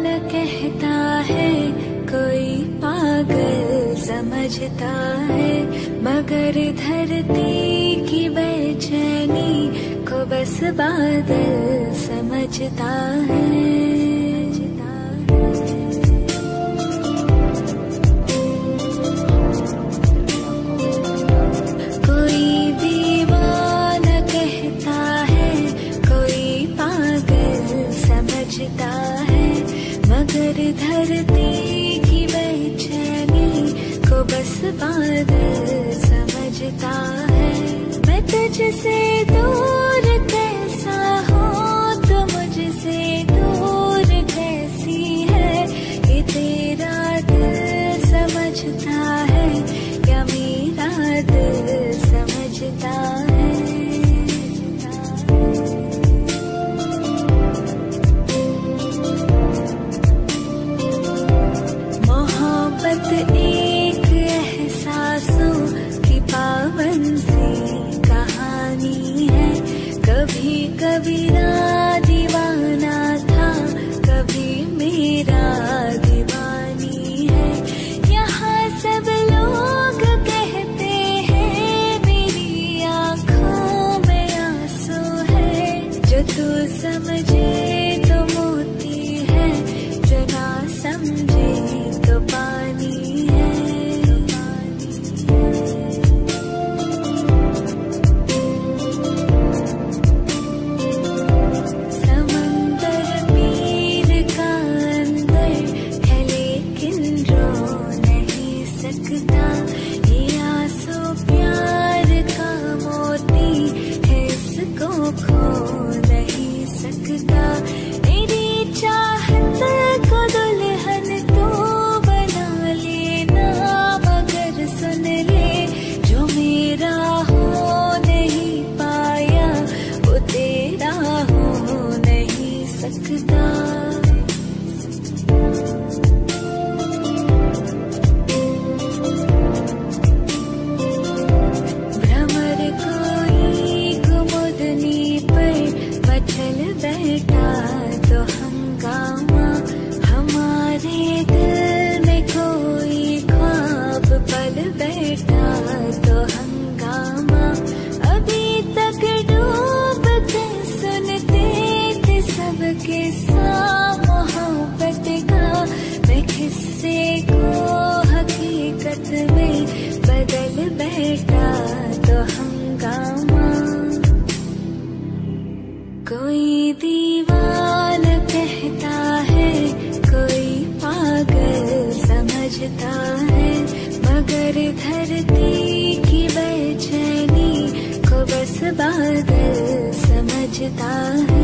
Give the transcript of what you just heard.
कहता है, कोई पागल समझता है, मगर धरती की बेचैनी को बस बादल समझता है। मगर धरती की बेचैनी को बस बादल समझता है। मैं तुझसे दूर कैसा हूँ, तू मुझसे दूर कैसी है, ये तेरा दिल समझता है या मेरा दिल समझता है। एक एहसासों की पावन सी कहानी है, कभी कबीरा दीवाना था, कभी मेरा दीवानी है। यहाँ सब लोग कहते हैं मेरी आँखों में आंसू है, जो तू समझे तो मोती है, जो ना समझे तो पानी है। समंदर पीर का अंदर है लेकिन रो नहीं सकता, ये आंसू प्यार का मोती है, इसको खो नहीं सकता। मेरी चाहत को दुल्हन तो बना लेना, मगर सुन ले जो मेरा हो नहीं पाया, वो तेरा हो नहीं सकता। भ्रमर कोई कुमुदनी पर मचल बैठा तो हंगामा, हमारे दिल में कोई ख्वाब पल बैठा तो हंगामा। अभी तक डूबते सुनते थे सब किस्सा मोहब्बत का, मैं किस्से को हकीकत में बदल बैठा तो हंगामा। कोई दीवाना कहता है, कोई पागल समझता है, मगर धरती की बेचैनी को बस बादल समझता है।